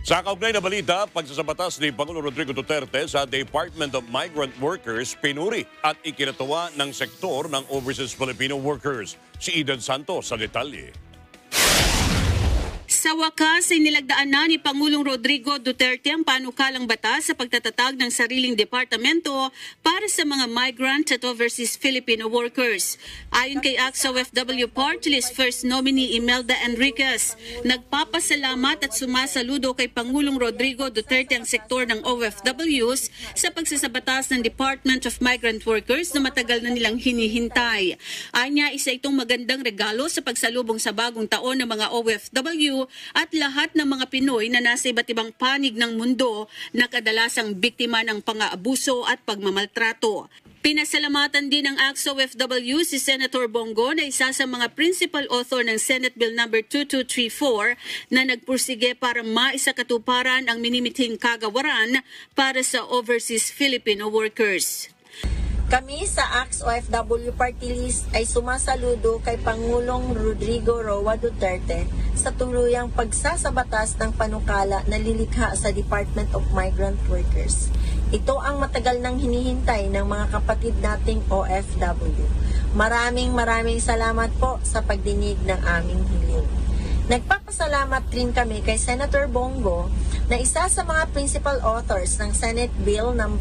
Sa kaugnay na balita, pagsasabatas ni Pangulong Rodrigo Duterte sa Department of Migrant Workers, pinuri at ikinatuwa ng sektor ng Overseas Filipino Workers. Si Eden Santos sa detalye. Sa wakas ay nilagdaan na ni Pangulong Rodrigo Duterte ang panukalang batas sa pagtatatag ng sariling departamento para sa mga migrant at overseas Filipino workers. Ayon kay AXA OFW Party List First Nominee Imelda Enriquez, nagpapasalamat at sumasaludo kay Pangulong Rodrigo Duterte ang sektor ng OFWs sa pagsasabatas ng Department of Migrant Workers na matagal na nilang hinihintay. Anya, isa itong magandang regalo sa pagsalubong sa bagong taon ng mga OFW at lahat ng mga Pinoy na nasa iba't ibang panig ng mundo na kadalasang biktima ng pang-aabuso at pagmamaltrato. Pinasalamatan din ng AXA OFW si Senator Bongo na isa sa mga principal author ng Senate Bill No. 2234 na nagpursige para maisakatuparan ang minimithing kagawaran para sa overseas Filipino workers. Kami sa AXA OFW Party List ay sumasaludo kay Pangulong Rodrigo Roa Duterte sa tuluyang pagsasabatas ng panukala na lilikha sa Department of Migrant Workers. Ito ang matagal nang hinihintay ng mga kapatid nating OFW. Maraming salamat po sa pagdinig ng aming hiling. Nagpapasalamat rin kami kay Senator Bongo na isa sa mga principal authors ng Senate Bill No.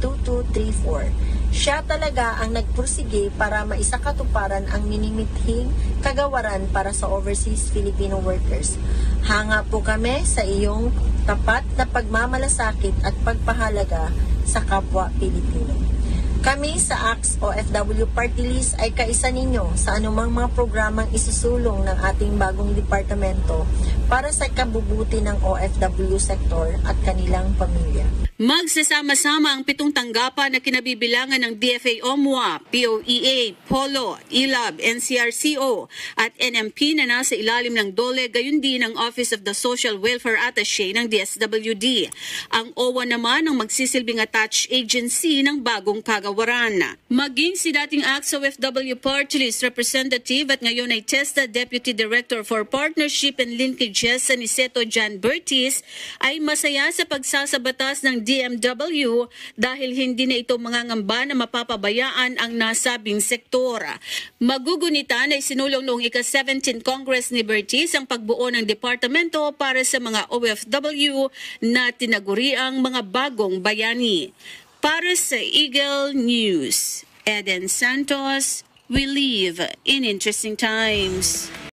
2234. Siya talaga ang nagpursige para maisakatuparan ang minimithing kagawaran para sa overseas Filipino workers. Hanga po kami sa iyong tapat na pagmamalasakit at pagpahalaga sa kapwa Pilipino. Kami sa AXA OFW Party List ay kaisa ninyo sa anumang mga programang isusulong ng ating bagong departamento para sa kabubuti ng OFW sector at kanilang pamilya. Magsasama-sama ang 7 tanggapan na kinabibilangan ng DFA-OMWA, POEA, POLO, ELAB, NCRCO at NMP na nasa ilalim ng DOLE, gayon din ang Office of the Social Welfare Attaché ng DSWD. Ang OWA naman ang magsisilbing attached agency ng bagong kagawaran. Maging si dating AXA OFW Party List Representative at ngayon ay TESTA Deputy Director for Partnership and Linkages sa Niceto Jan Bertis ay masaya sa pagsasabatas ng DMW dahil hindi na ito mangangamba na mapapabayaan ang nasabing sektor. Magugunitan ay sinulong noong ika-17 Congress ni Bertis ang pagbuo ng departamento para sa mga OFW na tinaguriang mga bagong bayani. Para sa Eagle News, Eden Santos, we live in interesting times.